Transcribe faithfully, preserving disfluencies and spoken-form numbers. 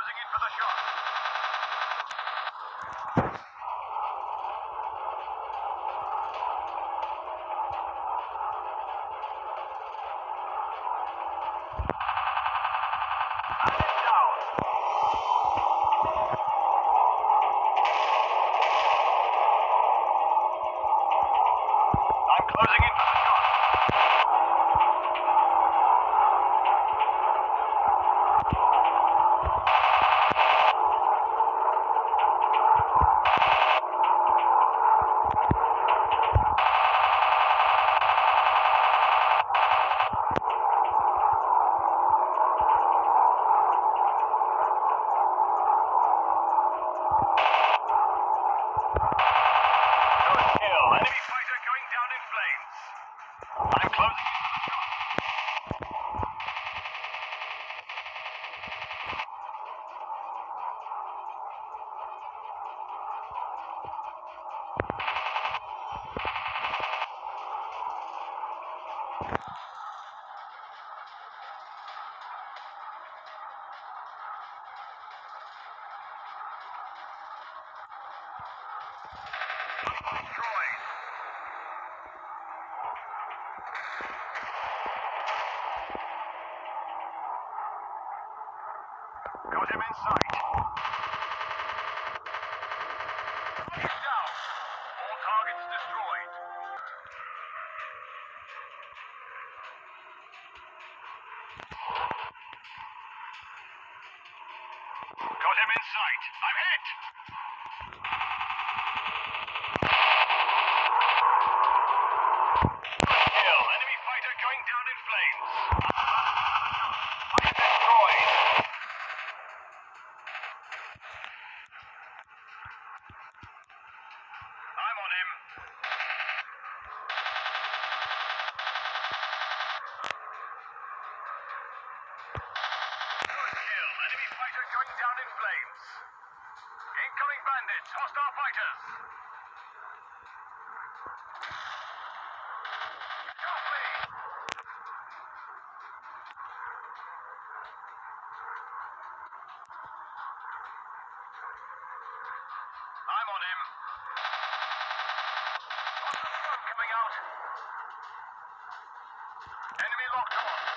closing in for the shot. Closing in for the shot. Good kill. Enemy fighter going down in flames. I'm closing in for the shot. Destroyed. Got him in sight. He's down. All targets destroyed. Got him in sight. I'm hit. Good kill. Enemy fighter going down in flames. I'm destroyed. I'm on him. Good kill. Enemy fighter going down in flames. Incoming bandits. Hostile fighters. Sharply. I'm on him. Hostile smoke coming out. Enemy locked on.